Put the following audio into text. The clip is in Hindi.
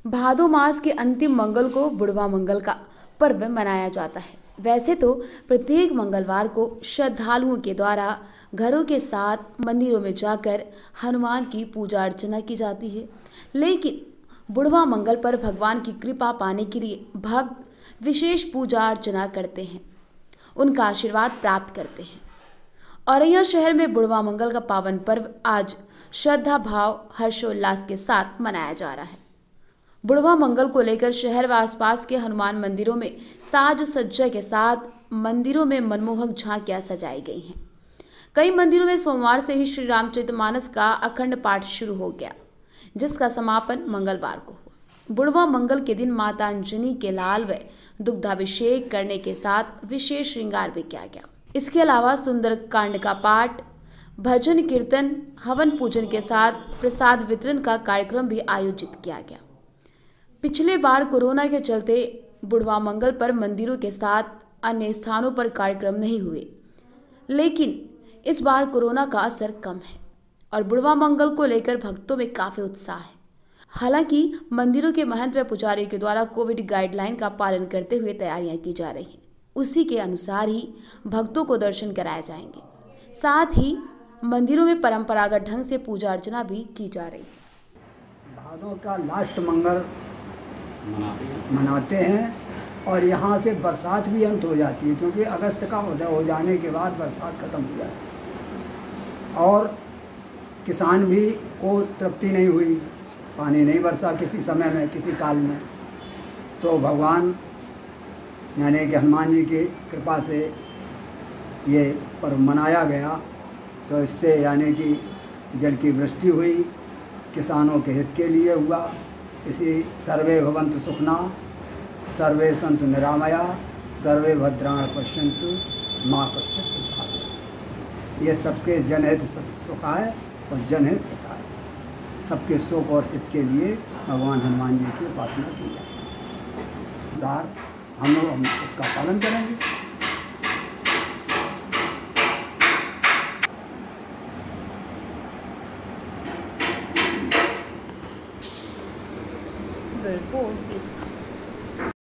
भादो मास के अंतिम मंगल को बुढ़वा मंगल का पर्व मनाया जाता है। वैसे तो प्रत्येक मंगलवार को श्रद्धालुओं के द्वारा घरों के साथ मंदिरों में जाकर हनुमान की पूजा अर्चना की जाती है, लेकिन बुढ़वा मंगल पर भगवान की कृपा पाने के लिए भक्त विशेष पूजा अर्चना करते हैं, उनका आशीर्वाद प्राप्त करते हैं। औरैया शहर में बुढ़वा मंगल का पावन पर्व आज श्रद्धा भाव हर्षोल्लास के साथ मनाया जा रहा है। बुढ़वा मंगल को लेकर शहर व आसपास के हनुमान मंदिरों में साज सज्जा के साथ मंदिरों में मनमोहक झांकियां सजाई गई हैं। कई मंदिरों में सोमवार से ही श्री रामचरितमानस का अखंड पाठ शुरू हो गया, जिसका समापन मंगलवार को हुआ। बुढ़वा मंगल के दिन माता अंजनी के लाल व दुग्धाभिषेक करने के साथ विशेष श्रृंगार भी किया गया। इसके अलावा सुंदर कांड का पाठ, भजन कीर्तन, हवन पूजन के साथ प्रसाद वितरण का कार्यक्रम भी आयोजित किया गया। पिछले बार कोरोना के चलते बुढ़वा मंगल पर मंदिरों के साथ अन्य स्थानों पर कार्यक्रम नहीं हुए, लेकिन इस बार कोरोना का असर कम है और बुढ़वा मंगल को लेकर भक्तों में काफी उत्साह है। हालांकि मंदिरों के महंत व पुजारियों के द्वारा कोविड गाइडलाइन का पालन करते हुए तैयारियां की जा रही हैं। उसी के अनुसार ही भक्तों को दर्शन कराए जाएंगे। साथ ही मंदिरों में परंपरागत ढंग से पूजा अर्चना भी की जा रही है। भादों का लास्ट मंगल मनाते हैं और यहाँ से बरसात भी अंत हो जाती है, क्योंकि अगस्त का उदय हो जाने के बाद बरसात ख़त्म हो जाती है और किसान भी को तृप्ति नहीं हुई, पानी नहीं बरसा किसी समय में, किसी काल में। तो भगवान यानी कि हनुमान जी की कृपा से ये पर्व मनाया गया, तो इससे यानी कि जल की वृष्टि हुई, किसानों के हित के लिए हुआ। इसी सर्वे भवन्तु सुखना, सर्वे सन्तु निरामया, सर्वे भद्राणि पश्यन्तु मा कश्चित् दुःखाय। ये सबके जनहित सुखाय और जनहित हिताय, सबके सुख और हित के लिए भगवान हनुमान जी की उपासना की जाती है। हम लोग उसका पालन करेंगे। रिपोर्ट तेजस।